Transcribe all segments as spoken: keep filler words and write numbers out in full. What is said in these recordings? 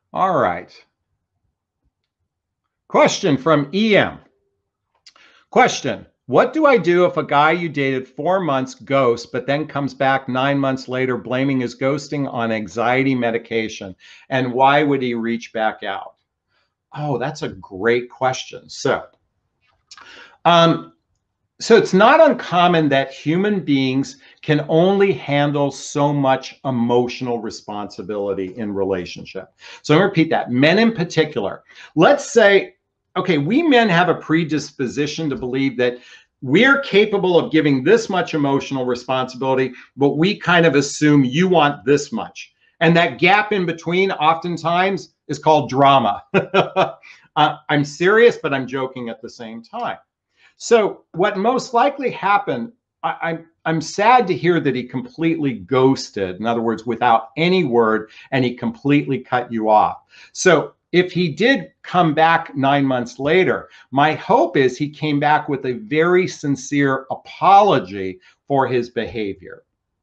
All right. Question from E M. Question. What do I do if a guy you dated four months ghosts, but then comes back nine months later blaming his ghosting on anxiety medication? And why would he reach back out? Oh, that's a great question. So, um, so it's not uncommon that human beings can only handle so much emotional responsibility in relationship. So I'm going to repeat that. Men in particular. Let's say, okay, we men have a predisposition to believe that we're capable of giving this much emotional responsibility, but we kind of assume you want this much. And that gap in between oftentimes is called drama. uh, I'm serious, but I'm joking at the same time. So what most likely happened, I, I'm, I'm sad to hear that he completely ghosted. In other words, without any word, and he completely cut you off. So if he did come back nine months later, my hope is he came back with a very sincere apology for his behavior.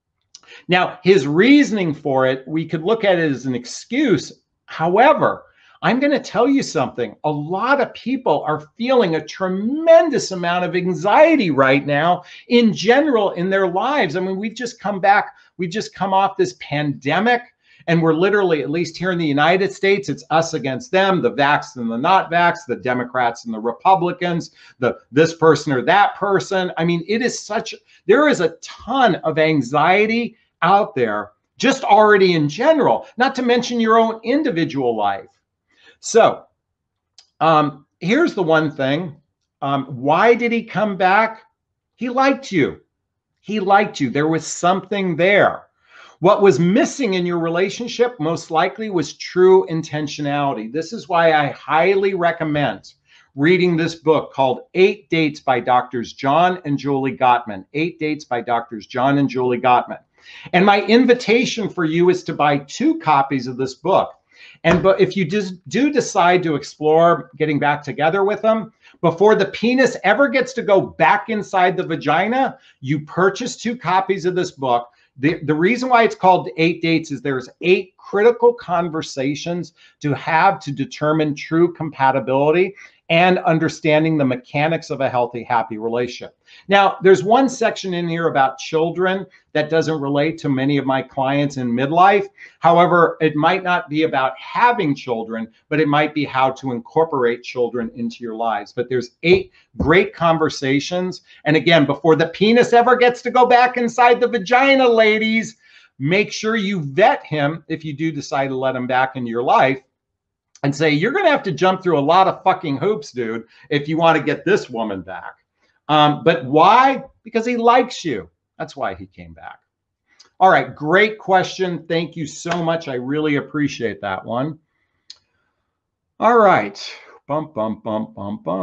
Now, his reasoning for it, we could look at it as an excuse. However, I'm going to tell you something. A lot of people are feeling a tremendous amount of anxiety right now in general in their lives. I mean, we've just come back, we've just come off this pandemic, and we're literally, at least here in the United States, it's us against them, the vaxxed and the not vaxxed, the Democrats and the Republicans, the this person or that person. I mean, it is such, there is a ton of anxiety out there just already in general, not to mention your own individual life. So um, here's the one thing. Um, why did he come back? He liked you. He liked you. There was something there. What was missing in your relationship most likely was true intentionality. This is why I highly recommend reading this book called Eight Dates by Doctors John and Julie Gottman. Eight Dates by Doctors John and Julie Gottman. And my invitation for you is to buy two copies of this book. And but if you just do decide to explore getting back together with them, before the penis ever gets to go back inside the vagina, you purchase two copies of this book. The, the reason why it's called Eight Dates is there's eight critical conversations to have to determine true compatibility and understanding the mechanics of a healthy, happy relationship. Now, there's one section in here about children that doesn't relate to many of my clients in midlife. However, it might not be about having children, but it might be how to incorporate children into your lives. But there's eight great conversations. And again, before the penis ever gets to go back inside the vagina, ladies, make sure you vet him if you do decide to let him back into your life. And say, you're going to have to jump through a lot of fucking hoops, dude, if you want to get this woman back. Um, but why? Because he likes you. That's why he came back. All right, great question. Thank you so much. I really appreciate that one. All right. Bump, bump, bump, bump, bump.